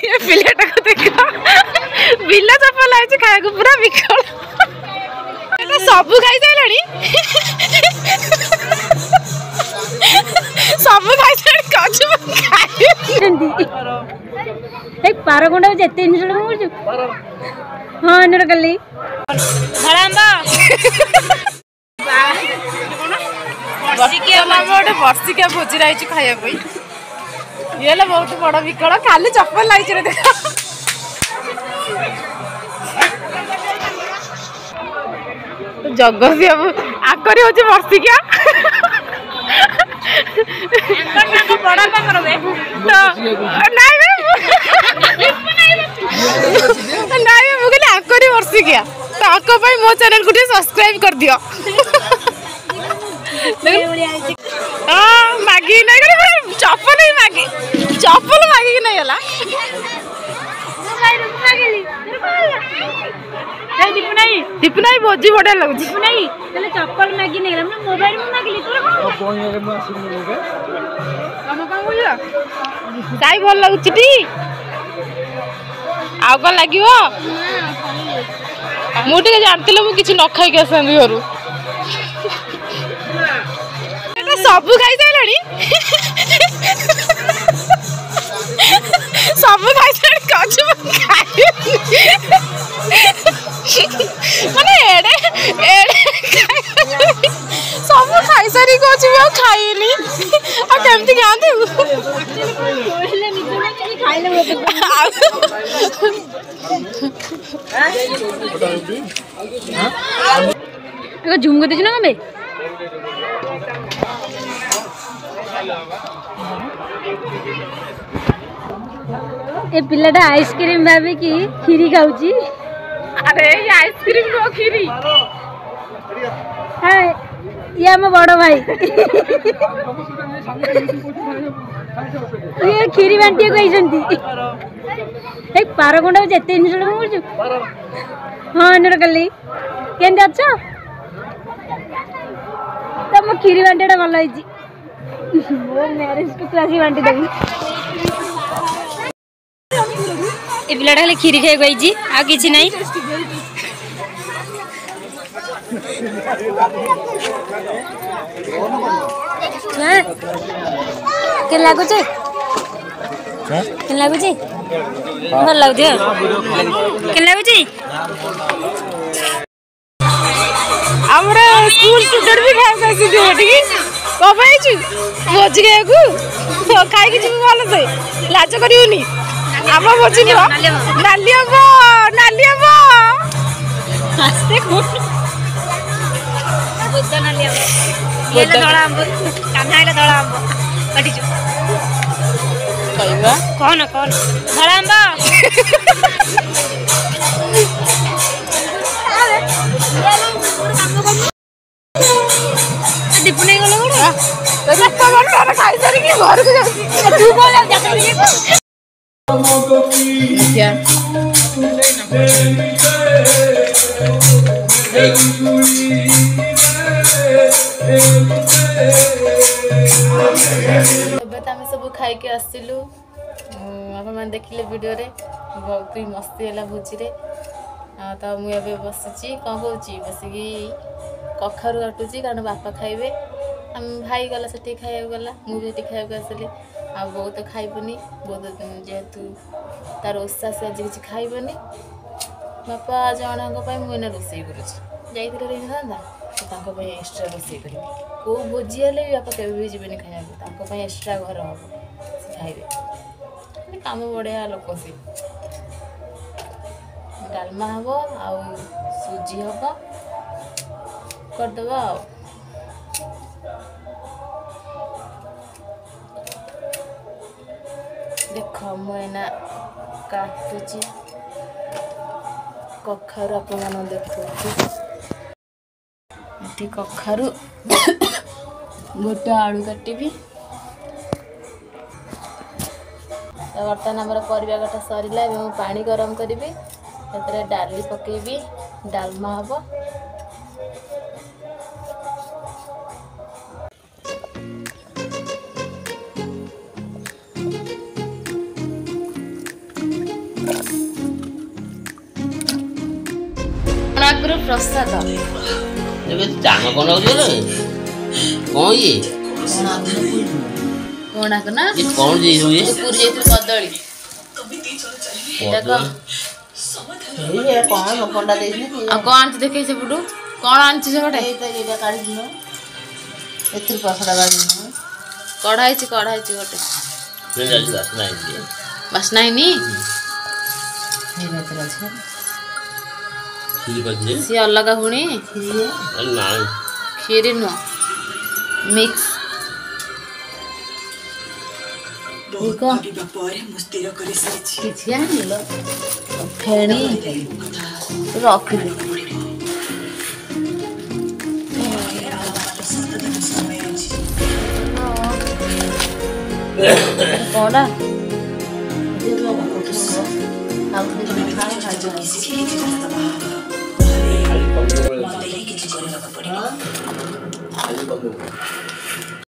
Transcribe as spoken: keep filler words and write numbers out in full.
ये पिलेटा को देखो बिला चपल आइछ खाया को पूरा बिकल एटा सब खाई जाइलानी सब खाई जाइलानी काजू खाई एक पारगोंडा जेते इनसड मुरजु हां नर कल्ली धड़ांबा बर्षिकिया गोटे बर्षिकिया भोजी रही खाया ये बहुत बड़ विकल खाली चप्पल लाई देख जगत बाबू आकरी हूँ बर्षिकिया नाई मुझे आकरी वर्षिकिया तो आक मो चैनल को सब्सक्राइब कर दियो हाँ मागी नहीं चप्पल ही मागी चप्पल मागी नहीं गला दीपना भोजी बढ़िया लगुच चप्पल मागी नहीं मोबाइल में मागिली चाय भल लगुच टी आउ कौन लगे मुझे जानती मुझे न खाई आस घर सब खाई जाइलानी सब खाई जाइलानी काजू खाई माने एडे एडे सब खाई सारी कोच भी खाइनी आ केमती खाते खाइले झुमको दीजिए ना कमे ए पिलाटा आइसक्रीम भाभी की खीरी खाऊची अरे ये आइसक्रीम नो खीरी हाय ये हम बड़ भाई ये खीरी बांटी को आइसंती एक पारगोंडा जेते इनसड मुरजु हां नर कल्ली केंदे अच्छा तम खीरी बांटीटा भल होइची मो मैरिज को क्लासी बांटी देबी ए पिलाटा खाली खीरी खाई गईची आ किछि नाही हां के लागु छै हां के लागु छै भल लागु छै के लागु छै हमरा स्कूल स्टूडेंट भी खाए कैसे दियो ठीक कब आइछु भोज गए को तो खाई कि भल से लाज करिउनी आब भोजी नियो नाली अब नाली अब आस्ते को बुद्ध नाली अब ये धड़ा आंब कान्हाइला धड़ा आंब कटिछु कइबा कौन कौन धड़ा आंब दीपने गलो गोड़ा तो रस्ता बन कर खाई सारी की घर को जाती तू बोल जा क्या आम सब खाई के आसलु आप देखिले वीडियो रे बहुत ही मस्ती है भोजी रे तो मुझे बसी कौन कौन बसिकी कखारू काटुची कारण बापा खाइबे आम भाई गला से खाया गला मुझे खाया आसली आ बहुत खाइबनी बहुत जेहेतु तार ओषा से आज किसी खाइबनी बापा जन मुझे रोसे करुँच जाइए रही था तो एक्सट्रा रोसे करी कौ भोजी हेल्ले भी बापा केवे भी जीवन खाया एक्सट्रा घर हम से खाइबे काम बढ़िया लोक सी डालमा हम आउ सुजी हम करदबा आ देख मुना काटुची कखारू आप देखो कखारू गोटे आलू काटिबी तो बर्तमान आम परिवा कटा सरला पानी गरम करी डाली पकेबी डालमा हम ଠାକୁର ପ୍ରସାଦ ଏବେ ଚାଣ କଣ ହଉଛି ରେ କଣ ଇଏ କୋଣାର୍କ ନା ଇଏ କଣ ଦେଇଛୁ ଇଏ ପୁରୀ ଯାଇଥିଲୁ କଦଳୀ ଦେଖ ଏଇ କଣ ଲୋକଟା ଦେଇଛି ଆଉ କଣ ଆଣିଛୁ ଦେଖେଇ ସେପଟୁ କଣ ଆଣିଛୁ ସେପଟେ ଏଇଟା ଏଇଟା କାଢିଦିନ ଏଥିରୁ ପ୍ରସାଦ କାଢିଦିନ କଢା ହେଇଛି କଢା ହେଇଛି ଗୋଟେ ବାସ୍ନା ହେଇଛି ବାସ୍ନା ହେଇନି ସିଏ ଅଲଗା ପୁଣି ନାଇଁ କ୍ଷୀରି ନୁହଁ ମିକ୍ସ କିଛି ଆଣିଲ ଫେଣି ରଖିଲି କଣଟା ଖାଲି